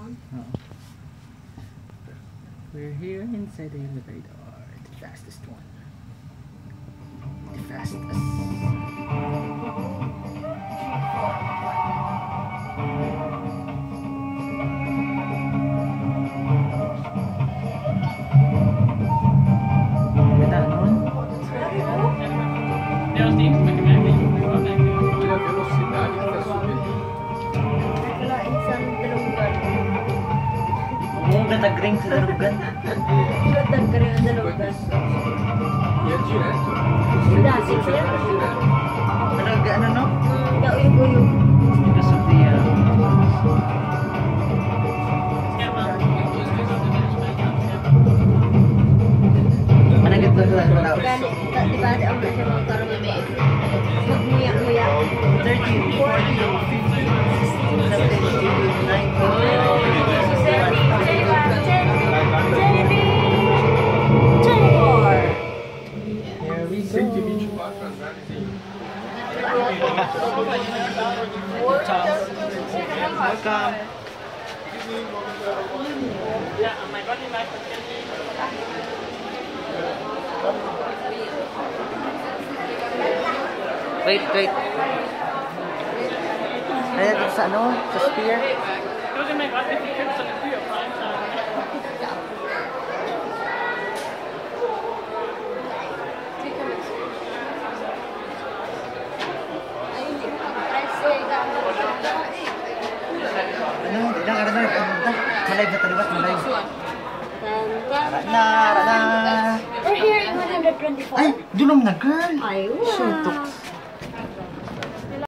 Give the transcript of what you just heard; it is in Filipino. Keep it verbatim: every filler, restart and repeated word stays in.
Oh. We're here inside the elevator. The fastest one. The fastest. Nag-ring sa dalugan. Nag-ring sa dalugan. Yan direto. Plastic siya. Talaga ano no? Nauyog-uyog. Ito sa tiya. Managit na doon. Diba, ang mga parang magmuyak-muyak. thirty, forty, fifty, sixty, ninety. Welcome. Yeah, am I running back for ten minutes? Wait, wait. Ayan dito sa ano? Sa spear? Those are my God, if you could send it to your prime time. Ano? Ilang araw na yung pumunta? Malive na taliwas, malive. Ara na, ara na. We're here in one twenty-four. Ay, dulong na girl. Ay, Sure, tok.